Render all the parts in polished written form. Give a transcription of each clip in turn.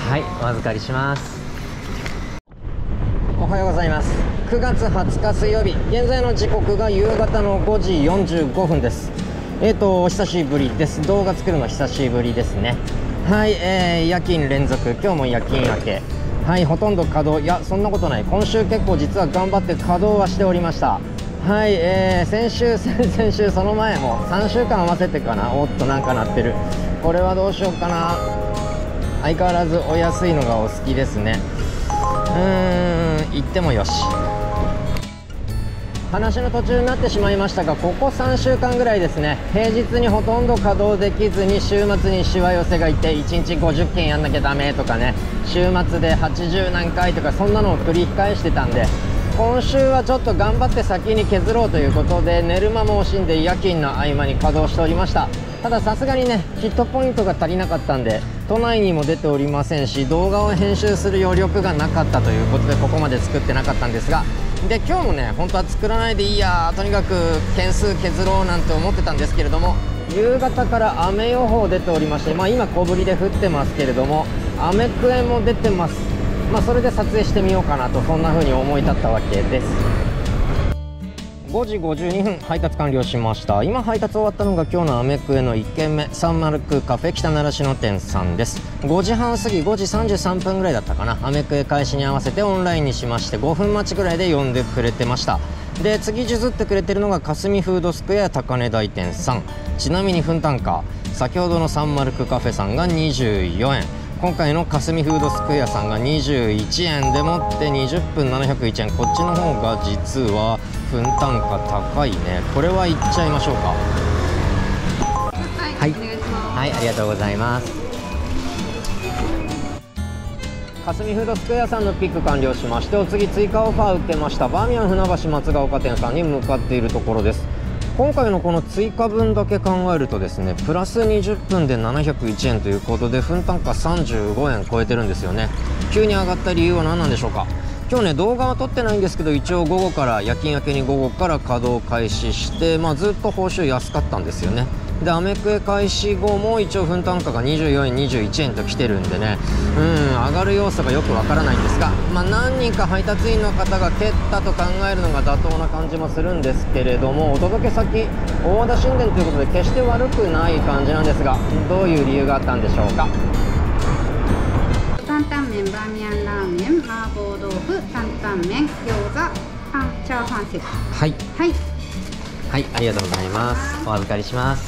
はい、お預かりします。おはようございます。9月20日水曜日、現在の時刻が夕方の5時45分です。お久しぶりです。動画作るの久しぶりですね。はい、夜勤連続、今日も夜勤明け。はい、ほとんど稼働、いやそんなことない、今週結構実は頑張って稼働はしておりました。はい、先週先々週、その前も3週間合わせてかな。おっと、なんか鳴ってる。これはどうしようかな。相変わらずお安いのがお好きですね。行ってもよし。話の途中になってしまいましたが、ここ3週間ぐらいですね、平日にほとんど稼働できずに週末にしわ寄せがいて1日50件やんなきゃダメとかね、週末で80何回とかそんなのを繰り返してたんで、今週はちょっと頑張って先に削ろうということで寝る間も惜しんで夜勤の合間に稼働しておりました。たださすがにね、ヒットポイントが足りなかったんで都内にも出ておりませんし、動画を編集する余力がなかったということでここまで作ってなかったんですが、で今日もね、本当は作らないでいいや、とにかく件数削ろうなんて思ってたんですけれども、夕方から雨予報出ておりまして、今小降りで降ってますけれども雨クエも出てます。それで撮影してみようかなと、そんな風に思い立ったわけです。5時52分配達完了しました。今配達終わったのが今日のアメクエの1軒目、サンマルクカフェ北習志野店さんです。5時半過ぎ、5時33分ぐらいだったかな、アメクエ開始に合わせてオンラインにしまして、5分待ちぐらいで呼んでくれてました。で次譲ってくれてるのが霞フードスクエア高根台店さん。ちなみに分単価、先ほどのサンマルクカフェさんが24円、今回の霞フードスクエアさんが21円でもって20分701円、こっちの方が実は分単価高いね。これはいっちゃいましょうか。はい、お願いします。はい、ありがとうございます。霞フードスクエアさんのピック完了しまして、お次追加オファー受けましたバーミヤン船橋松ヶ丘店さんに向かっているところです。今回のこの追加分だけ考えるとですね、プラス20分で701円ということで分単価35円超えてるんですよね。急に上がった理由は何なんでしょうか。今日ね、動画は撮ってないんですけど、一応午後から夜勤明けに午後から稼働開始して、ずっと報酬安かったんですよね。でアメクエ開始後も一応分単価が24円21円と来てるんでね、上がる要素がよくわからないんですが、何人か配達員の方が蹴ったと考えるのが妥当な感じもするんですけれども、お届け先大田新田ということで決して悪くない感じなんですが、どういう理由があったんでしょうか。 担々麺、バーミヤンラーメン、麻婆豆腐、担々麺、餃子、チャーハンセット。 はいはいはい、ありがとうございます。お預かりします。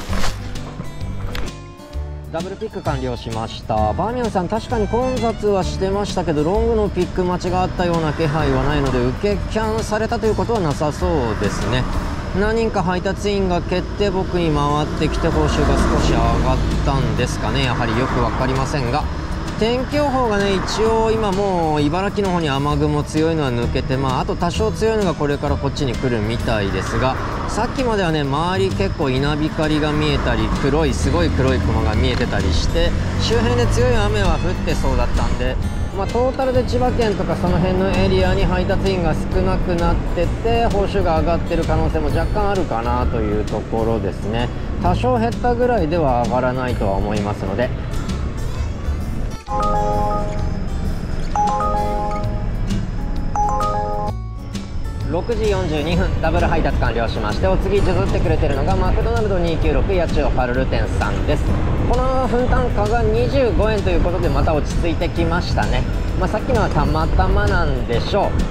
ダブルピック完了しました。バーミヤンさん、確かに混雑はしてましたけど、ロングのピック待ちがあったような気配はないので、受けキャンされたということはなさそうですね。何人か配達員が蹴って僕に回ってきて報酬が少し上がったんですかね。やはりよく分かりませんが、天気予報がね、一応今もう茨城の方に雨雲強いのは抜けて、あと多少強いのがこれからこっちに来るみたいですが、さっきまではね、周り結構稲光が見えたり、すごい黒い雲が見えてたりして、周辺で強い雨は降ってそうだったんで、トータルで千葉県とかその辺のエリアに配達員が少なくなってて、報酬が上がってる可能性も若干あるかなというところですね。多少減ったぐらいでは上がらないとは思いますので、6時42分ダブル配達完了しまして、お次譲ってくれてるのがマクドナルド296八千代パルル店さんです。この分単価が25円ということでまた落ち着いてきましたね。さっきのはたまたまなんでしょう。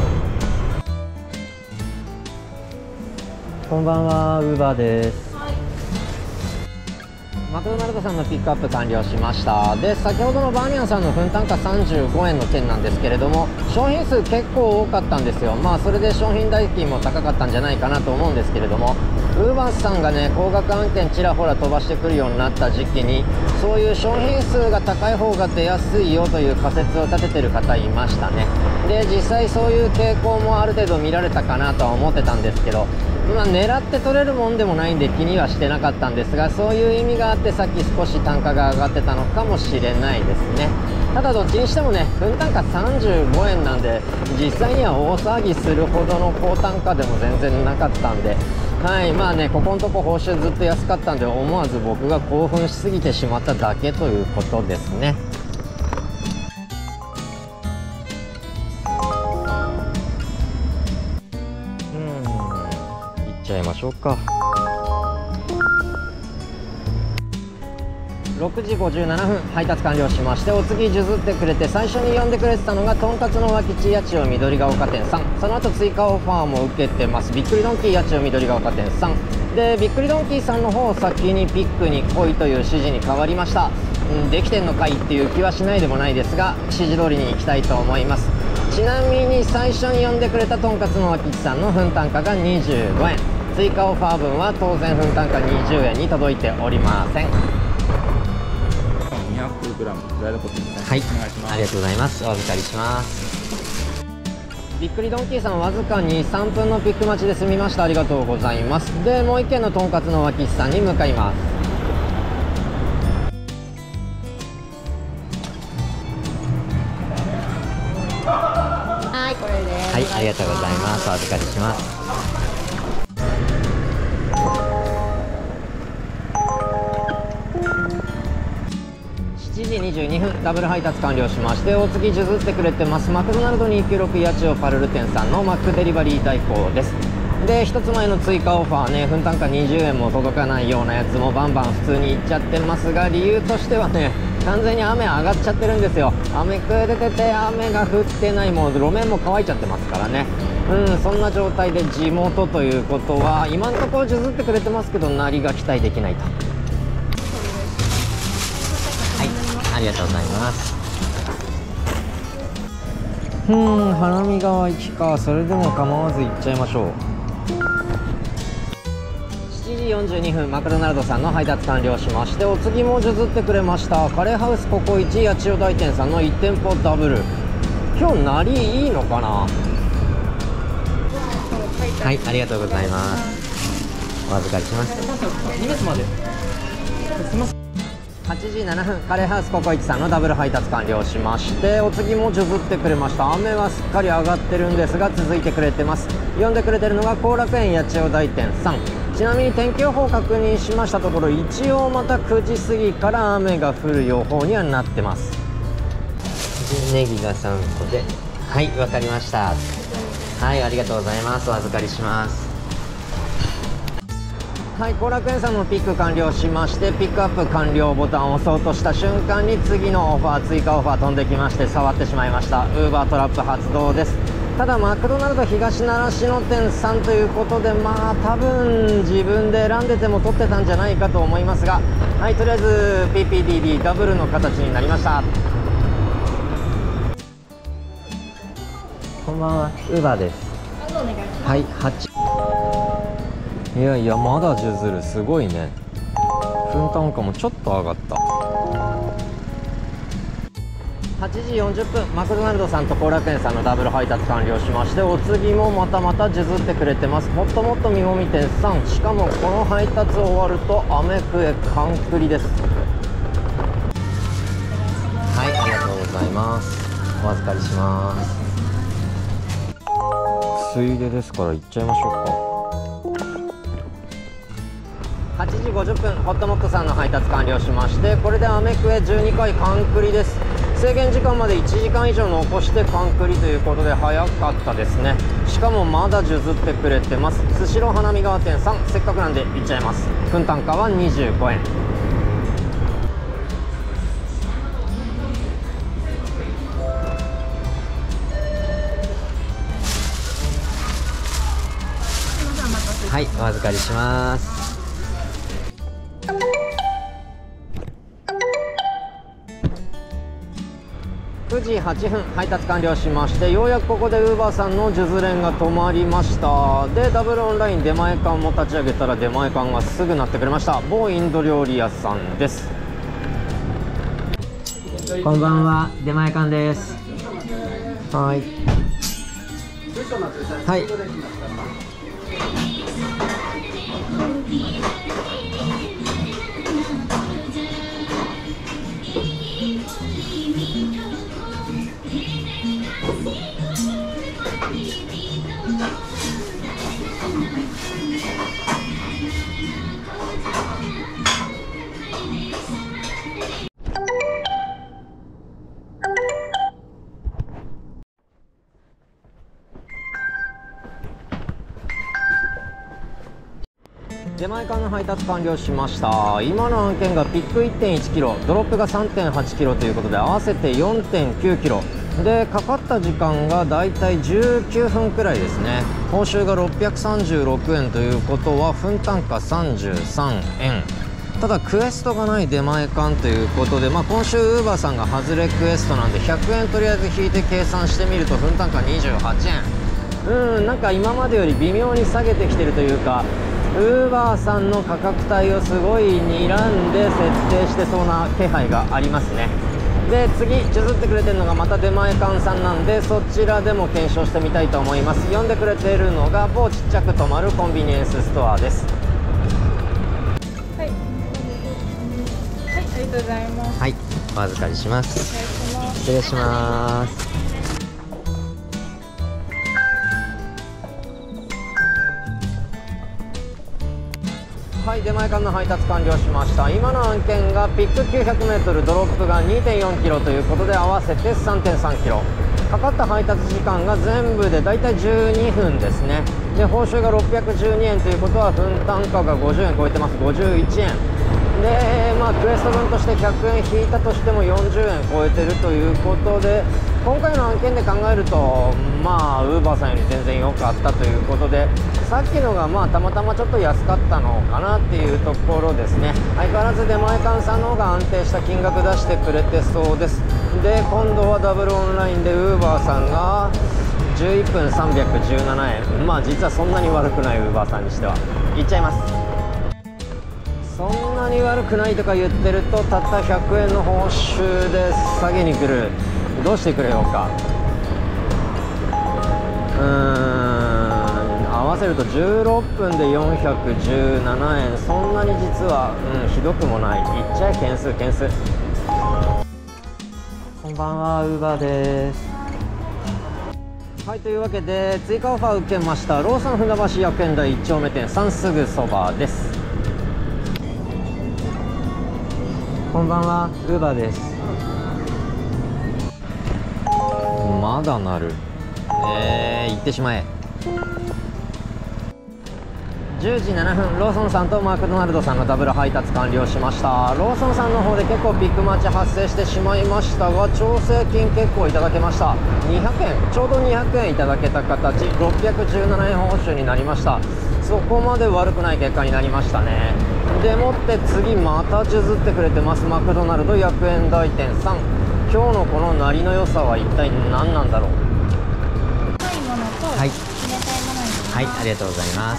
こんばんは、ウーバーです。マクドナルドさんのピックアップ完了しました。で先ほどのバーミヤンさんの分単価35円の件なんですけれども、商品数結構多かったんですよ。それで商品代金も高かったんじゃないかなと思うんですけれども、ウーバーさんがね、高額案件ちらほら飛ばしてくるようになった時期に、そういう商品数が高い方が出やすいよという仮説を立ててる方いましたね。で実際そういう傾向もある程度見られたかなとは思ってたんですけど、狙って取れるもんでもないんで気にはしてなかったんですが、そういう意味があってさっき少し単価が上がってたのかもしれないですね。ただどっちにしてもね、分単価35円なんで、実際には大騒ぎするほどの高単価でも全然なかったんで、ここのとこ報酬ずっと安かったんで、思わず僕が興奮しすぎてしまっただけということですね。 ゃいましょうか。6時57分配達完了しまして、お次譲ってくれて最初に呼んでくれてたのがとんかつの和吉八千代緑が丘店さん、その後追加オファーも受けてますびっくりドンキー八千代緑が丘店さんで、びっくりドンキーさんの方を先にピックに来いという指示に変わりました。できてんのかいっていう気はしないでもないですが、指示通りに行きたいと思います。ちなみに最初に呼んでくれたとんかつの和吉さんの分単価が25円、追加オファー分は当然分単価20円に届いておりません。 200g フライドポテトですね。 はい、 お願いします。 ありがとうございます。お預かりします。びっくりドンキーさんわずかに3分のピック待ちで済みました。ありがとうございます。でもう一軒のとんかつの和吉さんに向かいます。 はい、これです。 はい、ありがとうございます。お預かりします。7時22分ダブル配達完了しまして、お次譲ってくれてますマクドナルド296八千代パルル店さんのマックデリバリー代行です。で1つ前の追加オファーね、分単価20円も届かないようなやつもバンバン普通にいっちゃってますが、理由としてはね、完全に雨上がっちゃってるんですよ。雨くれてて雨が降ってない、もう路面も乾いちゃってますからね。そんな状態で地元ということは今のところ譲ってくれてますけど、なりが期待できないと。はい、ありがとうございます。花見川行きか。それでも構わず行っちゃいましょう。7時42分マクドナルドさんの配達完了しまして、お次も譲ってくれましたカレーハウスココイチ八千代大店さんの1店舗ダブル。今日なりいいのかな。はい、ありがとうございます。お預かりします。2列まで。8時7分カレーハウスココイチさんのダブル配達完了しまして、お次も譲ってくれました。雨はすっかり上がってるんですが続いてくれてます。呼んでくれてるのが後楽園八千代大店さん。ちなみに天気予報確認しましたところ、一応また9時過ぎから雨が降る予報にはなってます。ネギが3個で、はい、わかりました。はい、ありがとうございます。お預かりします。はい、後楽園さんのピック完了しまして、ピックアップ完了ボタンを押そうとした瞬間に次のオファー、追加オファー飛んできまして、触ってしまいました。ウーバートラップ発動です。ただマクドナルド東習志野店さんということで、まあ多分自分で選んでても取ってたんじゃないかと思いますが、はい、とりあえず PPDD ダブルの形になりました。こんばんは、ウーバーです。はい、いやいや、まだ譲る、すごいね。分単価もちょっと上がった。8時40分マクドナルドさんと後楽園さんのダブル配達完了しまして、お次もまた譲ってくれてます。もっともっとみもみ店さん。しかもこの配達終わると雨食え完栗です。はい、ありがとうございます。お預かりします。ついでですから行っちゃいましょうか。8時50分ホットモットさんの配達完了しまして、これで雨食え12回完栗です。制限時間まで1時間以上残して完栗ということで早かったですね。しかもまだ譲ってくれてます。スシロー花見川店さん、せっかくなんで行っちゃいます。分単価は25円。はい、お預かりします。9時8分配達完了しまして、ようやくここでウーバーさんの数珠連が止まりました。でダブルオンライン出前館も立ち上げたら出前館がすぐなってくれました。某インド料理屋さんです。こんばんは、出前館です。はい、はい、 出前館の配達完了しました。今の案件がピック 1.1kg、ドロップが 3.8kg ということで合わせて 4.9kgで、かかった時間がだいたい19分くらいですね。報酬が636円ということは分単価33円。ただクエストがない出前館ということで、今週ウーバーさんが外れクエストなんで100円とりあえず引いて計算してみると分単価28円。なんか今までより微妙に下げてきてるというか、ウーバーさんの価格帯をすごい睨んで設定してそうな気配がありますね。で次綴ってくれてるのがまた出前館さんなんで、そちらでも検証してみたいと思います。読んでくれているのが某ちっちゃく止まるコンビニエンスストアです。 はい、ありがとうございます。 はい、お預かりします。失礼します。はい、出前館の配達完了しました。今の案件がピック 900m、ドロップが 2.4kg ということで合わせて 3.3kg。かかった配達時間が全部でだいたい12分ですね。で報酬が612円ということは分単価が50円超えてます。51円で、クエスト分として100円引いたとしても40円超えてるということで、今回の案件で考えるとウーバーさんより全然良かったということで、さっきのがたまたまちょっと安かったのかなっていうところですね。相変わらず出前館さんの方が安定した金額出してくれてそうです。で今度はダブルオンラインでウーバーさんが11分317円。実はそんなに悪くないウーバーさんにしては。いっちゃいます。そんなに悪くないとか言ってると、たった100円の報酬で下げに来る。どうしてくれようか。合わせると16分で417円。そんなに実は、ひどくもない。いっちゃえ件数。こんばんは、ウーバーです。はい、というわけで追加オファー受けました。ローソン船橋薬園台1丁目店さんすぐそばです。こんばんは、ウーバーです。まだなる。行ってしまえ。10時7分、ローソンさんとマクドナルドさんのダブル配達完了しました。ローソンさんの方で結構ビッグマッチ発生してしまいましたが、調整金結構いただけました。200円、ちょうど200円いただけた形、617円報酬になりました。そこまで悪くない結果になりましたね。でもって次また綴ってくれてます。マクドナルド薬園台店さん。今日のこの鳴りの良さは一体何なんだろう。 はい、ものと冷たいものになります。 はい、ありがとうございます。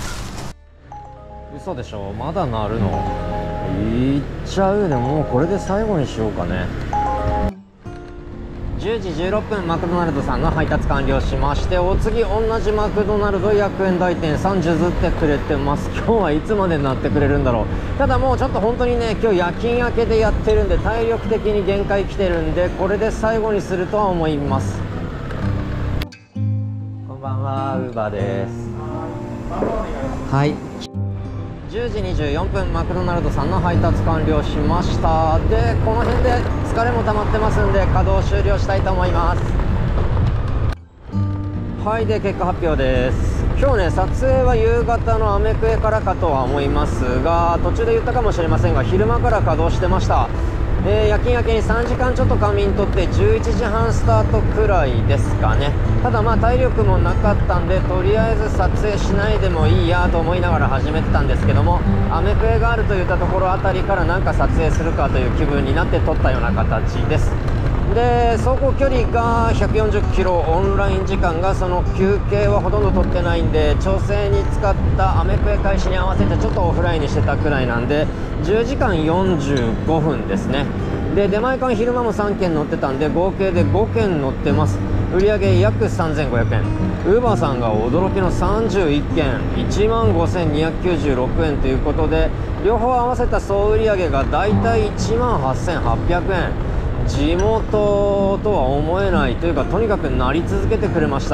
嘘でしょ、まだ鳴るの。いっちゃう。でももうこれで最後にしようかね。10時16分、マクドナルドさんの配達完了しまして、お次同じマクドナルド薬園台店さん綴ってくれてます。今日はいつまで鳴ってくれるんだろう。ただもうちょっと本当にね、今日夜勤明けでやってるんで体力的に限界来てるんで、これで最後にするとは思います。こんばんは、ウーバーです。はい、10時24分、マクドナルドさんの配達完了しました。でこの辺で疲れも溜まってますんで稼働終了したいと思います。はい、で結果発表です。今日ね、撮影は夕方のアメクエからかとは思いますが、途中で言ったかもしれませんが昼間から稼働してました。夜勤明けに3時間ちょっと仮眠取って11時半スタートくらいですかね。ただ体力もなかったんで、とりあえず撮影しないでもいいやと思いながら始めてたんですけども、アメクエがあるといったところあたりからなんか撮影するかという気分になって撮ったような形です。で走行距離が140キロ、オンライン時間がその休憩はほとんど取ってないんで、調整に使ったアメクエ開始に合わせてちょっとオフラインにしてたくらいなんで、10時間45分ですね。で出前館昼間も3件乗ってたんで合計で5件乗ってます。売上約3500円、ウーバーさんが驚きの31件、15296円ということで、両方合わせた総売上がだいたい18800円。地元とは思えないというか、とにかく鳴り続けてくれました。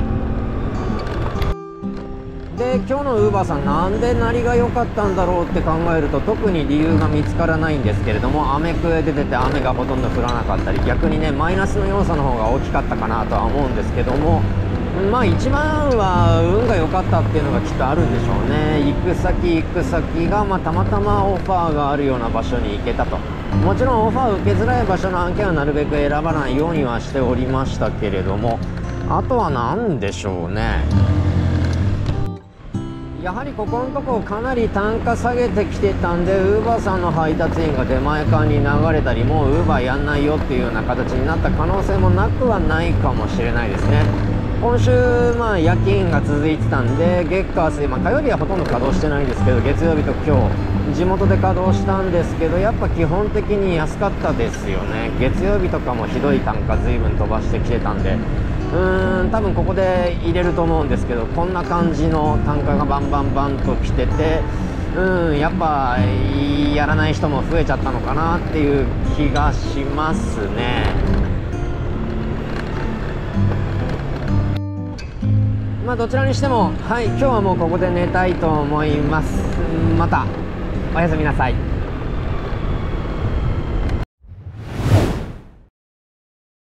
で今日のウーバーさん、なんで鳴りが良かったんだろうって考えると特に理由が見つからないんですけれども、アメクエで出て雨がほとんど降らなかったり、逆にねマイナスの要素の方が大きかったかなとは思うんですけども、 まあ一番は運が良かったっていうのがきっとあるんでしょうね。行く先が、たまたまオファーがあるような場所に行けたと。もちろんオファー受けづらい場所の案件はなるべく選ばないようにはしておりましたけれども、あとは何でしょうね。やはりここのとこかなり単価下げてきてたんで、ウーバーさんの配達員が出前館に流れたり、もうウーバーやんないよっていうような形になった可能性もなくはないかもしれないですね。今週夜勤が続いてたんで、月火水、火曜日はほとんど稼働してないんですけど、月曜日と今日地元で稼働したんですけど、やっぱ基本的に安かったですよね。月曜日とかもひどい単価随分飛ばしてきてたんで、多分ここで入れると思うんですけど、こんな感じの単価がバンバンと来てて、やっぱやらない人も増えちゃったのかなっていう気がしますね。どちらにしても、今日はもうここで寝たいと思います。またおやすみなさい。